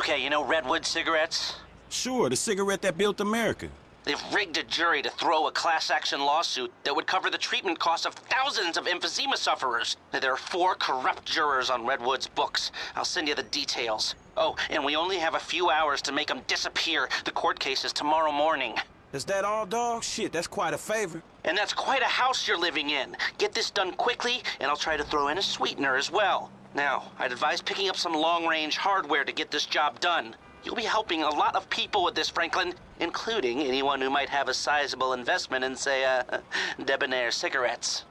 Okay, you know Redwood cigarettes? Sure, the cigarette that built America. They've rigged a jury to throw a class-action lawsuit that would cover the treatment costs of thousands of emphysema sufferers. There are 4 corrupt jurors on Redwood's books. I'll send you the details. Oh, and we only have a few hours to make them disappear. The court case is tomorrow morning. Is that all, dog? Shit, that's quite a favor. And that's quite a house you're living in. Get this done quickly, and I'll try to throw in a sweetener as well. Now, I'd advise picking up some long-range hardware to get this job done. You'll be helping a lot of people with this, Franklin, including anyone who might have a sizable investment in, say, debonair cigarettes.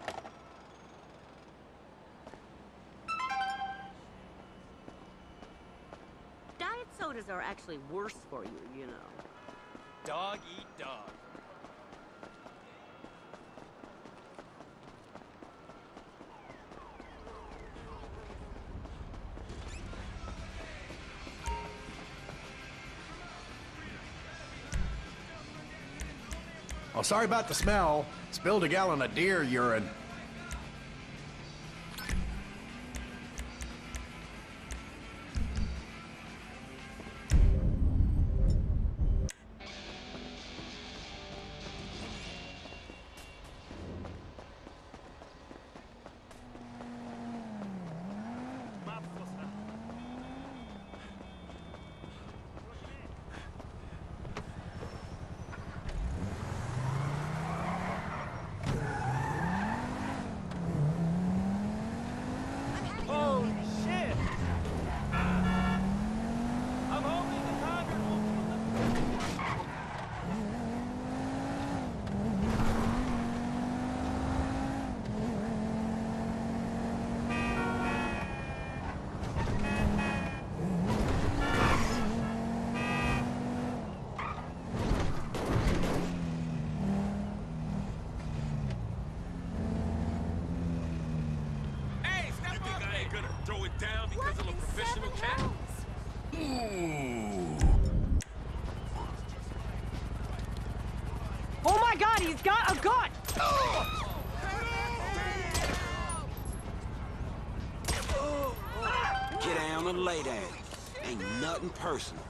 Diet sodas are actually worse for you, you know. Dog eat dog. Oh, sorry about the smell. Spilled a gallon of deer urine. Throw it down because I'm a professional cat? Oh my God, he's got a gun! Get down and lay down. Ain't nothing personal.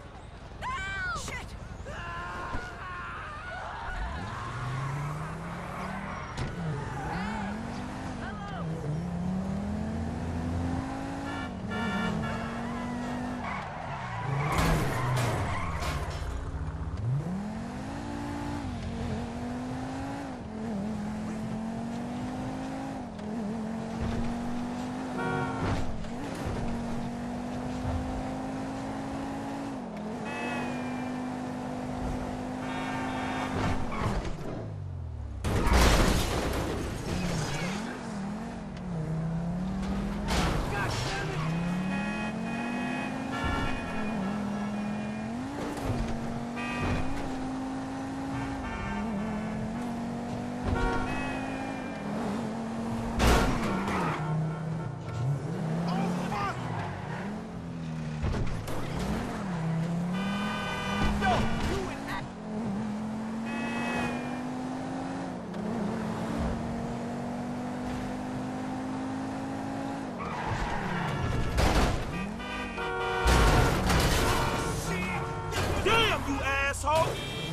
asshole!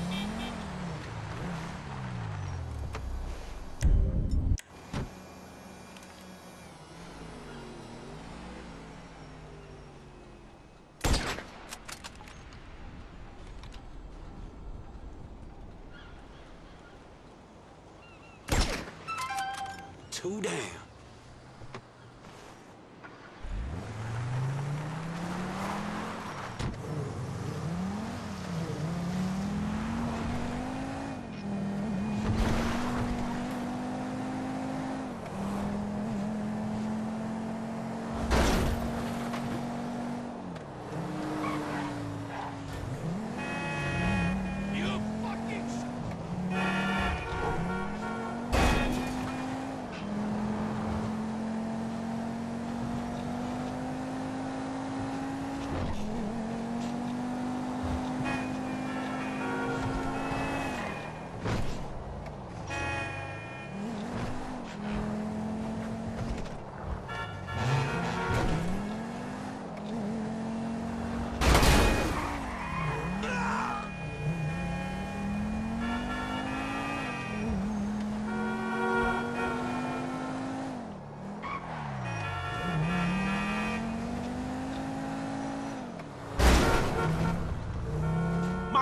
Two down.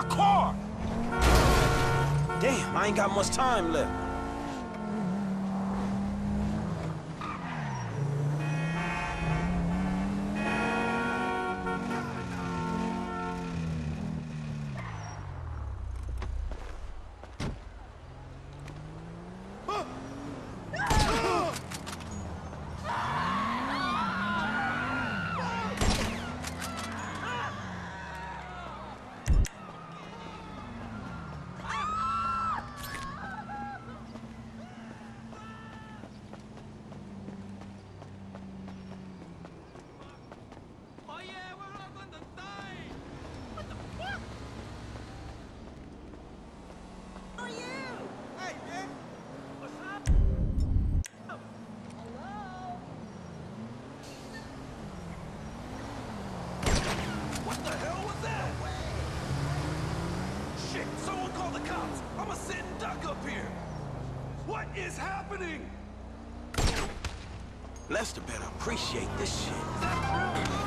my car! Damn, I ain't got much time left. What the hell was that? Shit, someone call the cops. I'm a sitting duck up here. What is happening? Lester better appreciate this shit.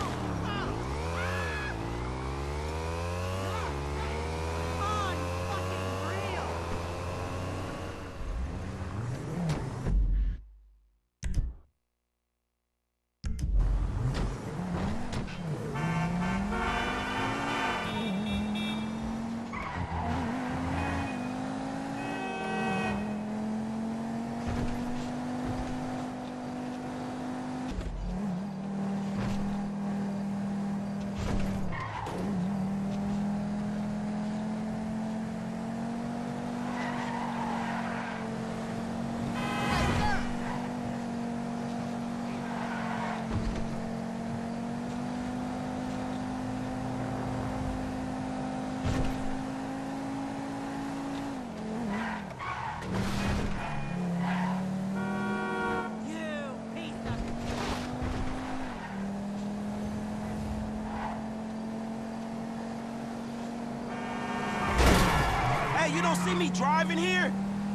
Hey, you don't see me driving here?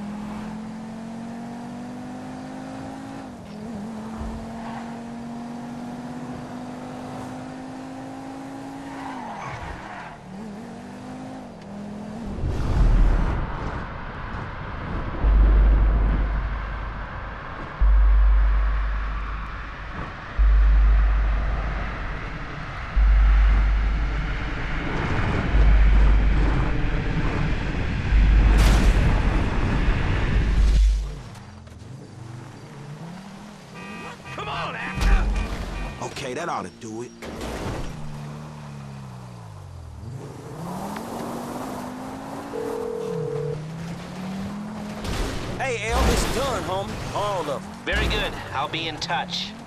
Come on, actor! Okay, that ought to do it. Hey, El, it's done, homie. All of them. Very good. I'll be in touch.